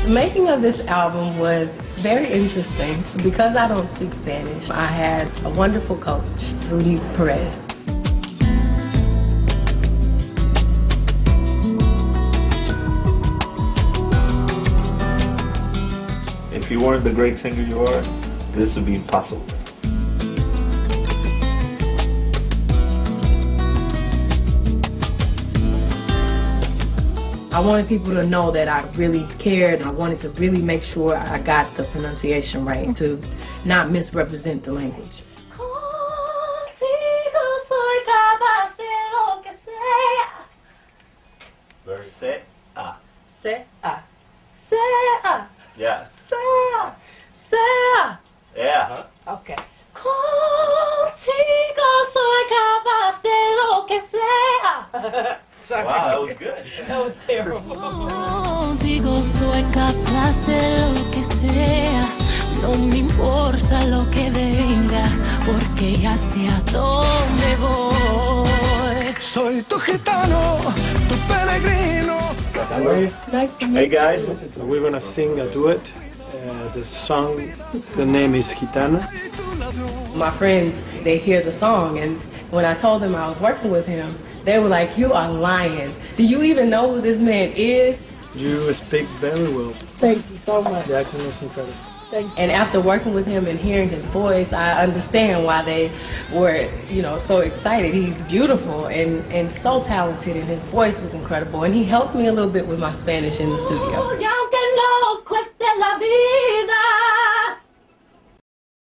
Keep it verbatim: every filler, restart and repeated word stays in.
Making of this album was very interesting. Because I don't speak Spanish, I had a wonderful coach, Rudy Perez. If you weren't the great singer you are, this would be impossible. I wanted people to know that I really cared, and I wanted to really make sure I got the pronunciation right, to not misrepresent the language. Verse Se a. Se a. Se a. Yes. Se a. Se a. Yeah. Okay. Contigo soy capaz de lo que sea. Sorry. Wow, that was good. That was terrible. Contigo soy capaz de lo que sea. No me importa lo que venga, porque ya sé a dónde voy. Soy tu gitano, tu peregrino. Nice to meet Hey guys. We're gonna sing a duet. Uh, the song, the name is Gitana. My friends, they hear the song, and when I told them I was working with him, they were like, "You are lying. Do you even know who this man is?" You speak very well. Thank you so much. The accent was incredible. Thank you. And after working with him and hearing his voice, I understand why they were, you know, so excited. He's beautiful and, and so talented, and his voice was incredible. And he helped me a little bit with my Spanish in the studio.